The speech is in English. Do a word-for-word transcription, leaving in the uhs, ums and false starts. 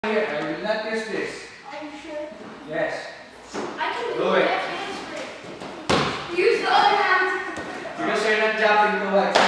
Here, I will not use this. Are you sure? Yes. I can Do do it. it. Use the other hand. Because you're not jumping too much.